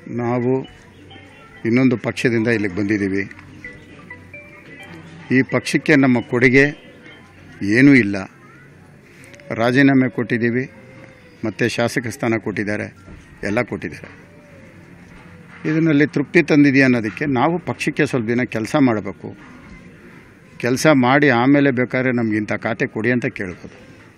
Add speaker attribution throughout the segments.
Speaker 1: ನಾವು ಇನ್ನೊಂದು ಪಕ್ಷದಿಂದ ಇಲ್ಲಿಗೆ ಬಂದಿದ್ದೀವಿ. ಈ ಪಕ್ಷಕ್ಕೆ ನಮ್ಮ ಕೊಡುಗೆ ಏನೂ ಇಲ್ಲ. ರಾಜೀನಾಮೆ ಕೊಟ್ಟಿದ್ದೀವಿ, ಮತ್ತು ಶಾಸಕ ಸ್ಥಾನ ಕೊಟ್ಟಿದ್ದಾರೆ, ಎಲ್ಲ ಕೊಟ್ಟಿದ್ದಾರೆ. ಇದರಲ್ಲಿ ತೃಪ್ತಿ ತಂದಿದೆಯಾ ಅನ್ನೋದಕ್ಕೆ ನಾವು ಪಕ್ಷಕ್ಕೆ ಸ್ವಲ್ಪ ದಿನ ಕೆಲಸ ಮಾಡಬೇಕು. ಕೆಲಸ ಮಾಡಿ ಆಮೇಲೆ ಬೇಕಾದ್ರೆ ನಮಗಿಂಥ ಖಾತೆ ಕೊಡಿ ಅಂತ ಕೇಳ್ಬೋದು.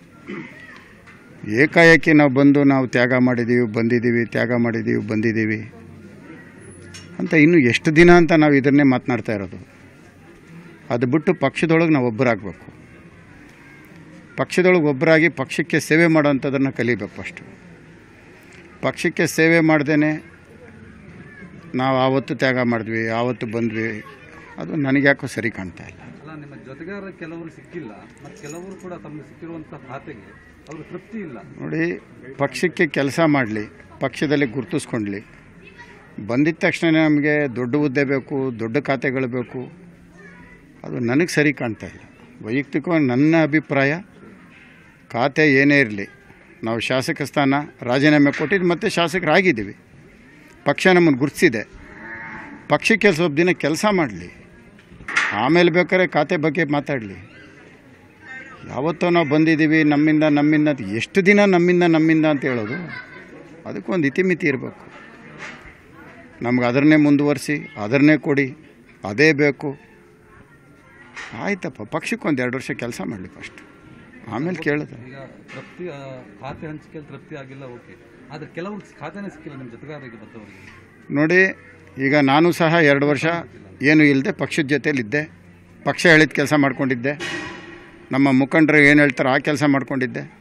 Speaker 1: ಏಕಾಏಕಿ ನಾವು ತ್ಯಾಗ ಮಾಡಿದ್ದೀವಿ ಬಂದಿದ್ದೀವಿ, ತ್ಯಾಗ ಮಾಡಿದ್ದೀವಿ ಬಂದಿದ್ದೀವಿ ಅಂತ ಇನ್ನೂ ಎಷ್ಟು ದಿನ ಅಂತ ನಾವು ಇದನ್ನೇ ಮಾತನಾಡ್ತಾ ಇರೋದು. ಅದು ಬಿಟ್ಟು ಪಕ್ಷದೊಳಗೆ ನಾವು ಒಬ್ಬರಾಗಬೇಕು. ಪಕ್ಷದೊಳಗೆ ಒಬ್ಬರಾಗಿ ಪಕ್ಷಕ್ಕೆ ಸೇವೆ ಮಾಡೋವಂಥದ್ದನ್ನು ಕಲಿಬೇಕು. ಫಸ್ಟು ಪಕ್ಷಕ್ಕೆ ಸೇವೆ ಮಾಡ್ದೇ ನಾವು ಆವತ್ತು ತ್ಯಾಗ ಮಾಡಿದ್ವಿ, ಆವತ್ತು ಬಂದ್ವಿ, ಅದು ನನಗೆ ಯಾಕೋ ಸರಿ ಕಾಣ್ತಾ ಇಲ್ಲ.
Speaker 2: ಅಲ್ಲ, ನಿಮ್ಮ ಜೊತೆಗಾರರು ಕೆಲವರು ಸಿಕ್ಕಿಲ್ಲ, ಮತ್ತು ಕೆಲವರು ಕೂಡ ತಮಗೆ ಸಿಕ್ಕಿರುವಂಥ ಖಾತೆಗೆ ಅವ್ರಿಗೆ ತೃಪ್ತಿ ಇಲ್ಲ.
Speaker 1: ನೋಡಿ, ಪಕ್ಷಕ್ಕೆ ಕೆಲಸ ಮಾಡಲಿ, ಪಕ್ಷದಲ್ಲಿ ಗುರುತಿಸ್ಕೊಳ್ಳಿ. ಬಂದಿದ್ದ ತಕ್ಷಣ ನಮಗೆ ದೊಡ್ಡ ಹುದ್ದೆ ಬೇಕು, ದೊಡ್ಡ ಖಾತೆಗಳು ಬೇಕು, ಅದು ನನಗೆ ಸರಿ ಕಾಣ್ತಾ ಇಲ್ಲ. ವೈಯಕ್ತಿಕವಾಗಿ ನನ್ನ ಅಭಿಪ್ರಾಯ, ಖಾತೆ ಏನೇ ಇರಲಿ, ನಾವು ಶಾಸಕ ಸ್ಥಾನ ರಾಜೀನಾಮೆ ಕೊಟ್ಟಿದ್ದು ಮತ್ತು ಶಾಸಕರಾಗಿದ್ದೀವಿ. ಪಕ್ಷ ನಮ್ಮನ್ನು ಗುರುತಿಸಿದೆ. ಪಕ್ಷಕ್ಕೆ ಸ್ವಲ್ಪ ದಿನ ಕೆಲಸ ಮಾಡಲಿ, ಆಮೇಲೆ ಬೇಕಾದ್ರೆ ಖಾತೆ ಬಗ್ಗೆ ಮಾತಾಡಲಿ. ಯಾವತ್ತೋ ನಾವು ಬಂದಿದ್ದೀವಿ, ನಮ್ಮಿಂದ ಎಷ್ಟು ದಿನ ನಮ್ಮಿಂದ ಅಂತ ಹೇಳೋದು? ಅದಕ್ಕೊಂದು ಇತಿಮಿತಿ ಇರಬೇಕು. ನಮ್ಗೆ ಅದನ್ನೇ ಮುಂದುವರಿಸಿ, ಅದನ್ನೇ ಕೊಡಿ, ಅದೇ ಬೇಕು. ಆಯ್ತಪ್ಪ, ಪಕ್ಷಕ್ಕೆ 2 ವರ್ಷ ಕೆಲಸ ಮಾಡಲಿ ಫಸ್ಟ್, ಆಮೇಲೆ ಕೇಳಿದ್ರೆ.
Speaker 2: ಈಗ ತೃಪ್ತಿ, ಖಾತೆ ಹಂಚಿಕೆಯಲ್ಲಿ ತೃಪ್ತಿ ಆಗಿಲ್ಲ, ಓಕೆ. ಆದರೆ ಕೆಲವರು ಖಾತೆನೇ ಸಿಕ್ಕಿಲ್ಲ ನಿಮ್ಮ ಜೊತೆಗಾರರಿಗೆ ಬಂದವರಿಗೆ.
Speaker 1: ನೋಡಿ, ಈಗ ನಾನು ಸಹ 2 ವರ್ಷ ಏನೂ ಇಲ್ಲದೆ ಪಕ್ಷದ ಜೊತೆಯಲ್ಲಿದ್ದೆ. ಪಕ್ಷ ಹೇಳಿದ ಕೆಲಸ ಮಾಡ್ಕೊಂಡಿದ್ದೆ. ನಮ್ಮ ಮುಖಂಡರು ಏನು ಹೇಳ್ತಾರೆ ಆ ಕೆಲಸ ಮಾಡ್ಕೊಂಡಿದ್ದೆ.